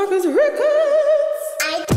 Marcus Records. I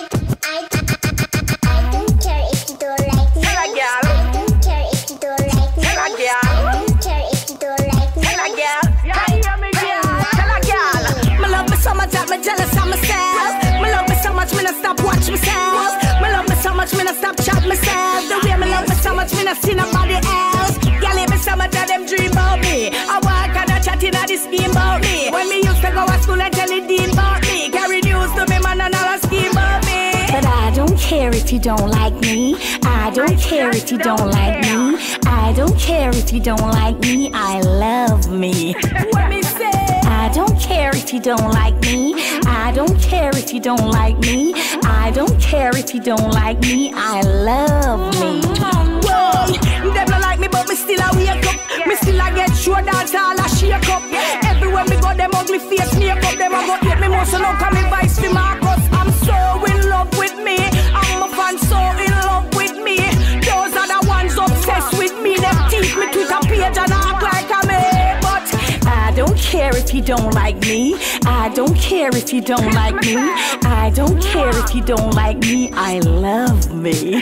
don't care if you don't like me. Tell a girl. I don't care if you don't like me. Tell a girl. I don't care if you don't like me. Tell a girl. Yeah, hear me, girl. Tell a girl. Me love me so much that me jealous of myself. Me love me so much me not stop watch myself. Me love me so much me not stop chat myself. The way me love me so much me not see nobody else. Y'all leave me so much that them dream about me. I walk and I chat in a this scheme about me. When me used to go to school and tell the dean about me. Carry news to me man and all a scheme about me. But I don't care if you don't like me. I don't care if you don't like me. I don't care if you don't like me. I love me. What me say? I don't care if you don't like me. I don't care if you don't like me. I don't care if you don't like me. I love me. Whoa, them not like me, but me still a wake up. Me still a get sure dance all a shake up. Everywhere me go, them ugly face make up. Them a go hate me more, so now come me vice for Marcus. I'm so in love with me. I'm a fan so in love with me. Those are the ones obsessed with me. Them teach me Twitter page and act like I'm me. But I don't care if you don't like me. I don't care if you don't like me. I don't care if you don't like me. I love me.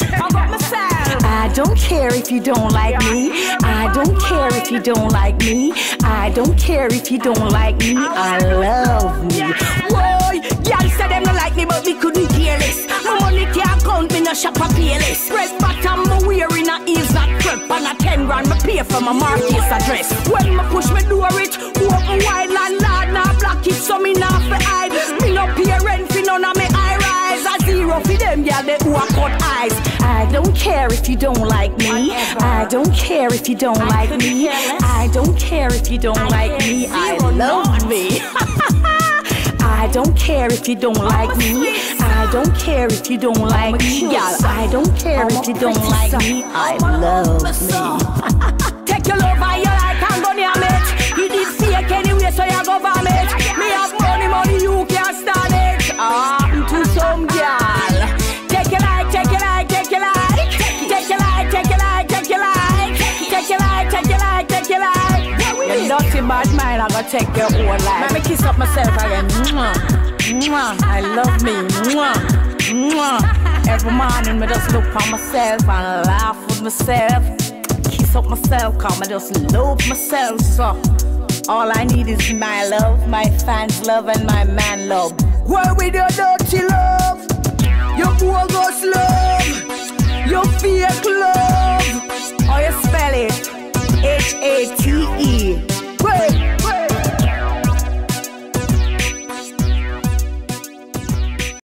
I don't care if you don't like me. I don't care if you don't like me. I don't care if you don't like me. I love me. Whoa, y'all said them not like me, but me couldn't care less. My money can't count me no shop a payless. Press bottom, me wearing a heels not crep. And a 10 grand me pay for my Marcus address. When me push me door it, open wide landlord now block it, so me not for hide. Me no pay rent for none of me high rise. A zero for them girl they who a cut eyes. I don't care if you don't like me. I don't care if you don't like me. I don't care if you don't like me. I love me. I don't care if you don't like me. I don't care if you don't like me. Y'all, I don't care if you don't like me. I love me. Take your love and your life and go near me. You did fake anyway, so you go vomit. Me have money, you can't stand it. To some girl. Take your life, take your life, take your life. Take your life, take your life, take your life. Take your life, take your life, take your life. You're dirty bad mind, I'm gonna take your whole life. Let me kiss up myself again. Mwah, mwah. I love me. Mwah, mwah. Every morning, I just look for myself and laugh with myself. Kiss up myself, cause I just love myself. So, all I need is my love, my fans' love, and my man love. Where with your dirty love? Your bogus love, your fake love. How you spell it? H-A-T-E. Wait.